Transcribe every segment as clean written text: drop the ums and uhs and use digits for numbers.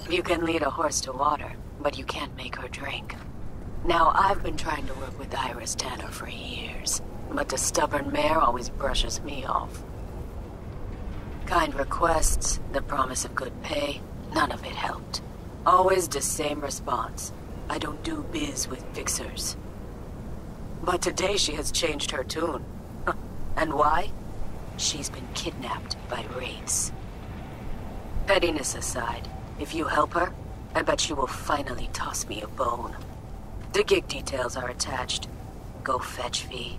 You can lead a horse to water, but you can't make her drink. Now, I've been trying to work with Iris Tanner for years, but the stubborn mare always brushes me off. Kind requests, the promise of good pay, none of it helped. Always the same response. I don't do biz with fixers. But today she has changed her tune. And why? She's been kidnapped by wraiths. Pettiness aside, if you help her, I bet she will finally toss me a bone. The gig details are attached. Go fetch V.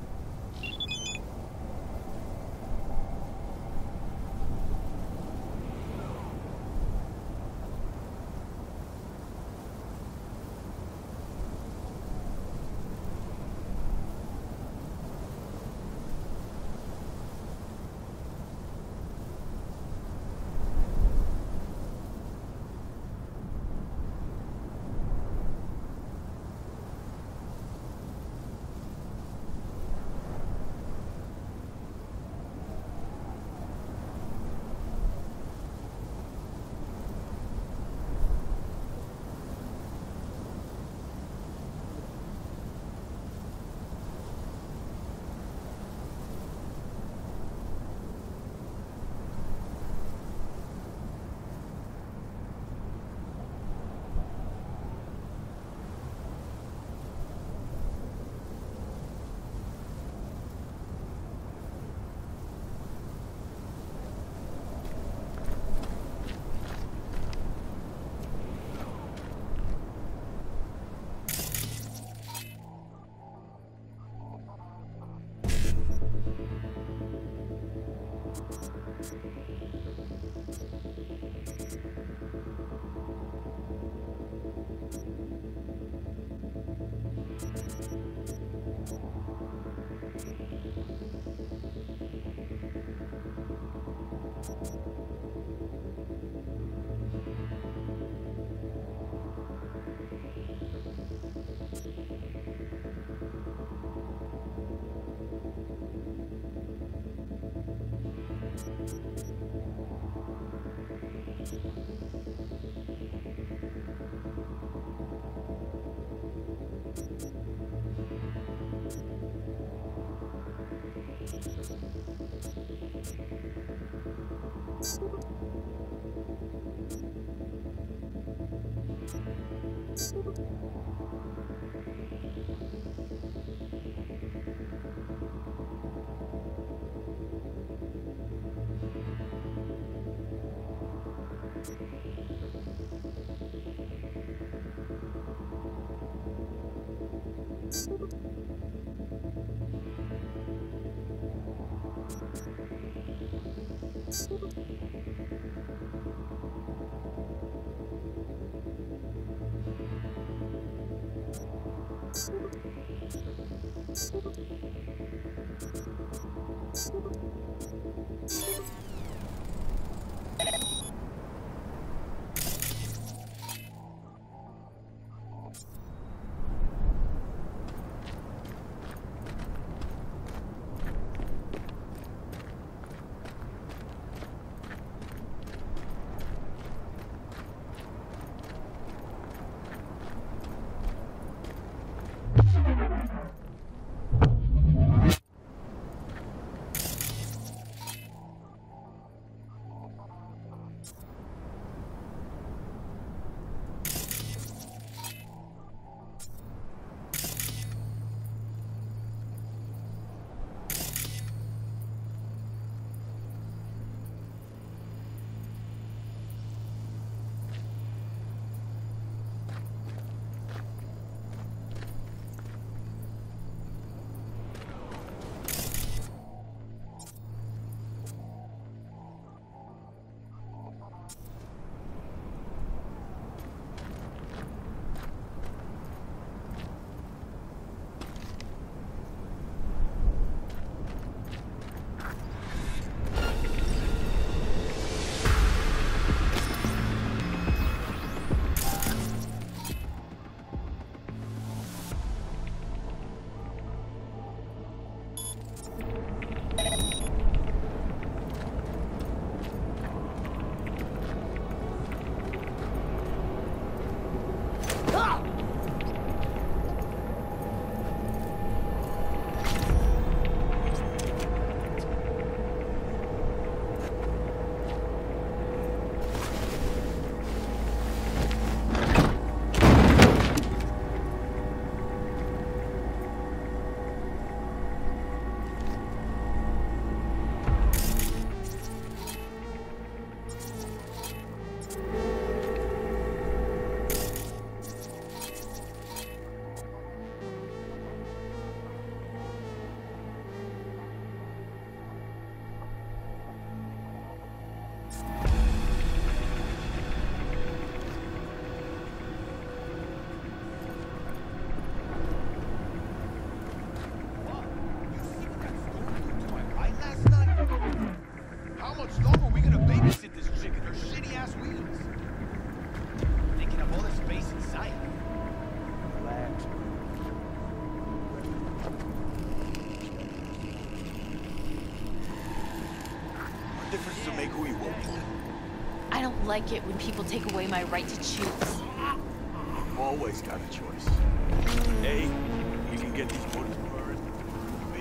like it when people take away my right to choose. You've always got a choice. A, you can get these woods burned. B,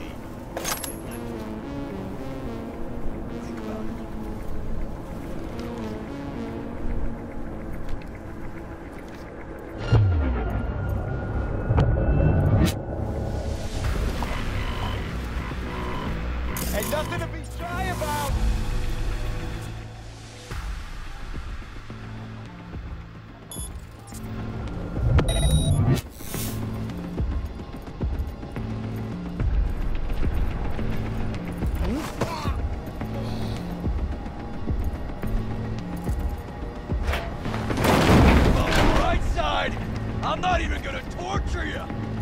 think about it. Ain't nothing to be shy about! I'm not even gonna torture you!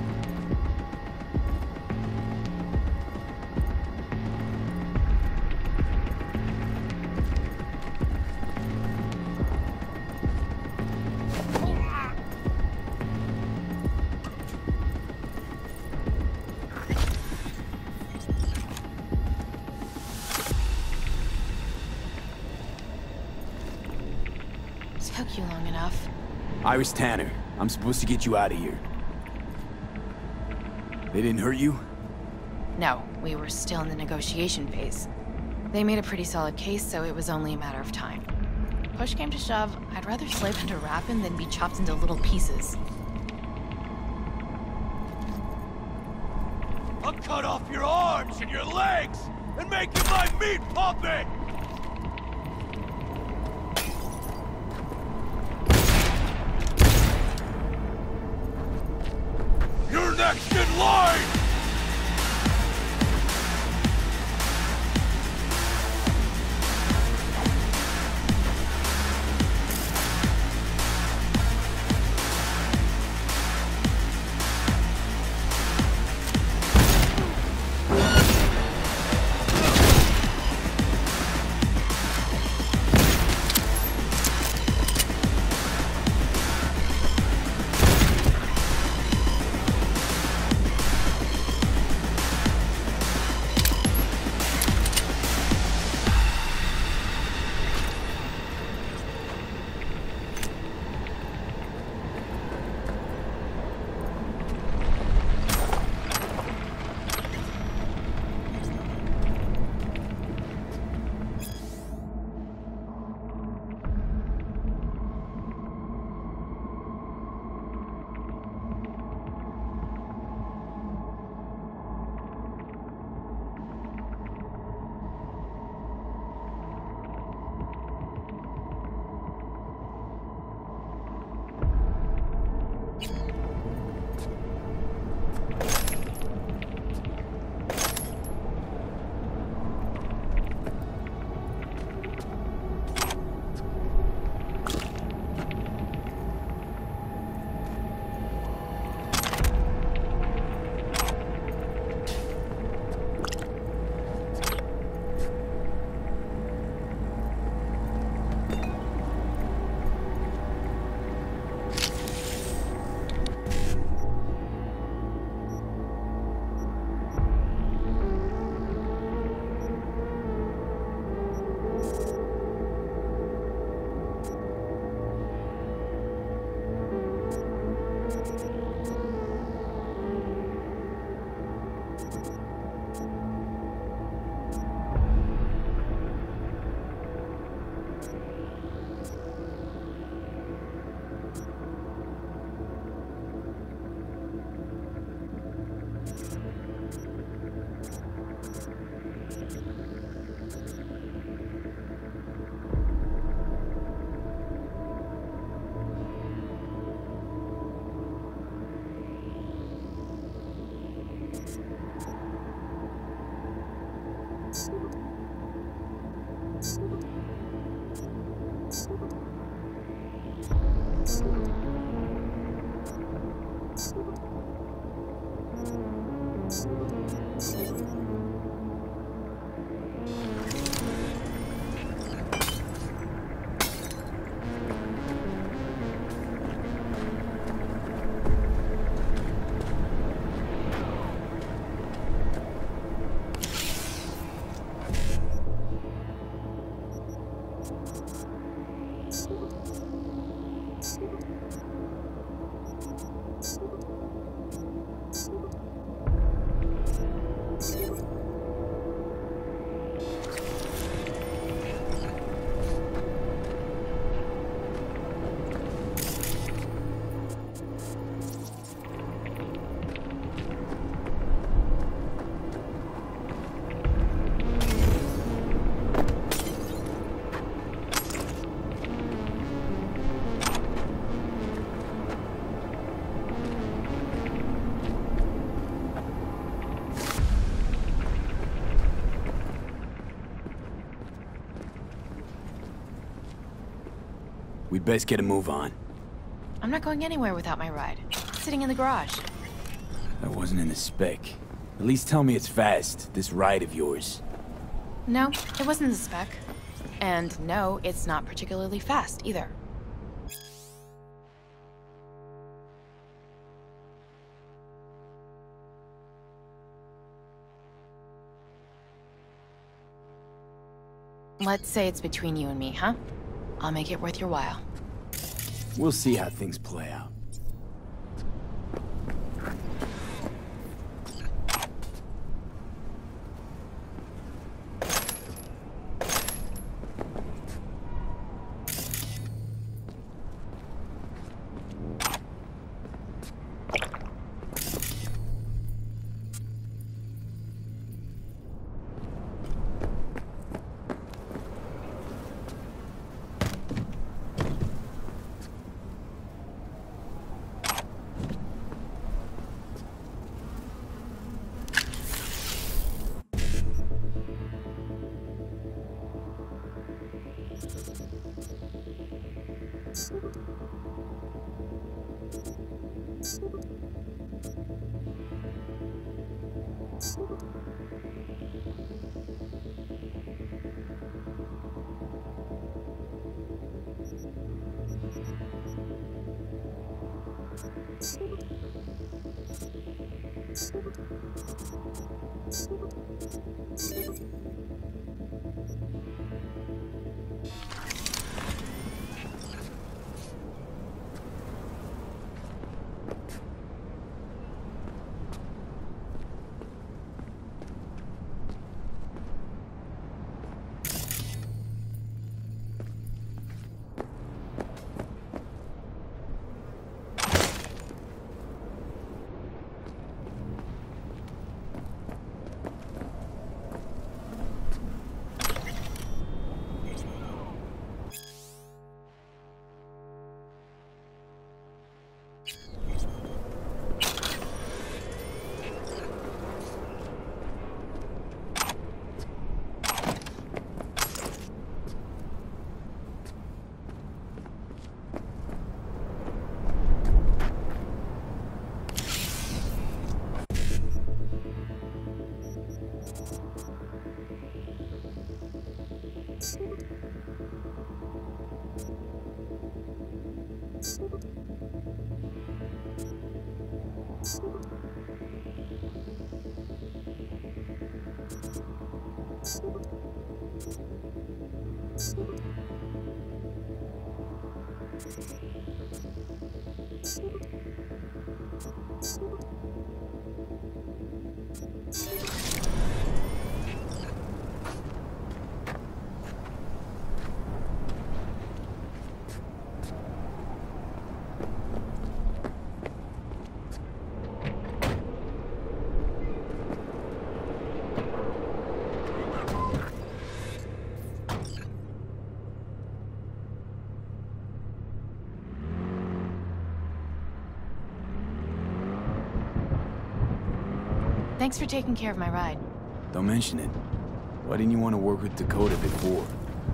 Took you long enough. Iris Tanner, I'm supposed to get you out of here. They didn't hurt you? No, we were still in the negotiation phase. They made a pretty solid case, so it was only a matter of time. Push came to shove, I'd rather slip into Rappin than be chopped into little pieces. I'll cut off your arms and your legs and make you my meat puppet! You're next in line! We'd best get a move on. I'm not going anywhere without my ride. It's sitting in the garage. That wasn't in the spec. At least tell me it's fast, this ride of yours. No, it wasn't the spec. And no, it's not particularly fast either. Let's say it's between you and me, huh? I'll make it worth your while. We'll see how things play out. Thanks for taking care of my ride. Don't mention it. Why didn't you want to work with Dakota before?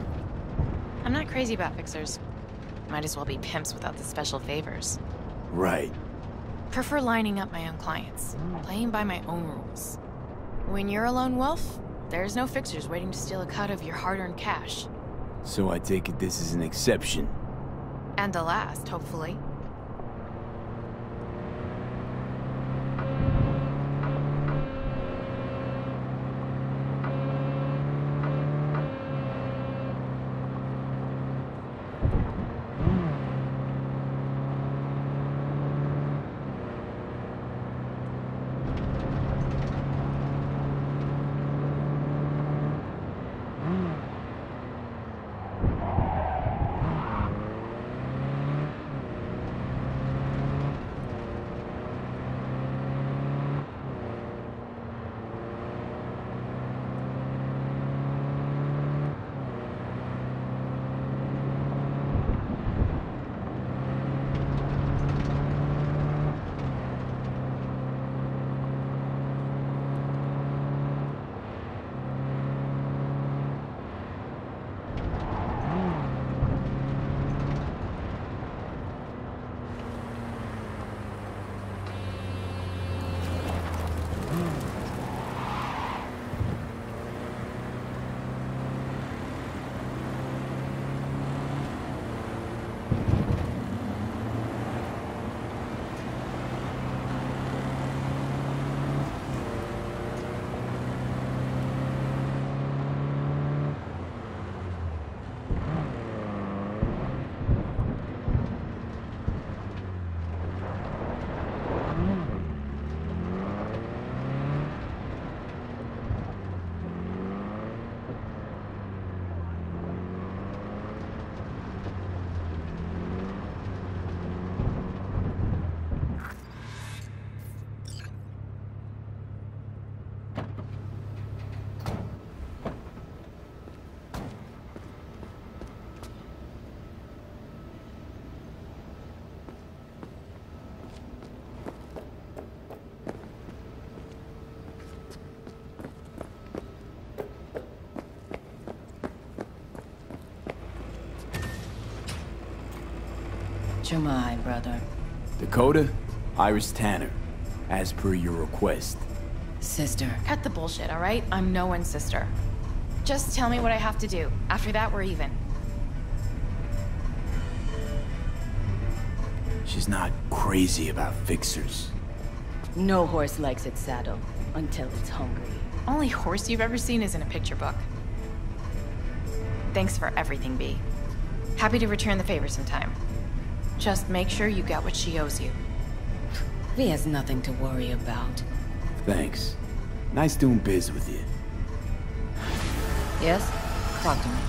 I'm not crazy about fixers. Might as well be pimps without the special favors. Right. Prefer lining up my own clients, playing by my own rules. When you're a lone wolf, there's no fixers waiting to steal a cut of your hard-earned cash. So I take it this is an exception. And the last, hopefully. What am I, brother? Dakota, Iris Tanner, as per your request. Sister. Cut the bullshit, alright? I'm no one's sister. Just tell me what I have to do. After that, we're even. She's not crazy about fixers. No horse likes its saddle until it's hungry. Only horse you've ever seen is in a picture book. Thanks for everything, B. Happy to return the favor sometime. Just make sure you get what she owes you. V has nothing to worry about. Thanks. Nice doing biz with you. Yes? Talk to me.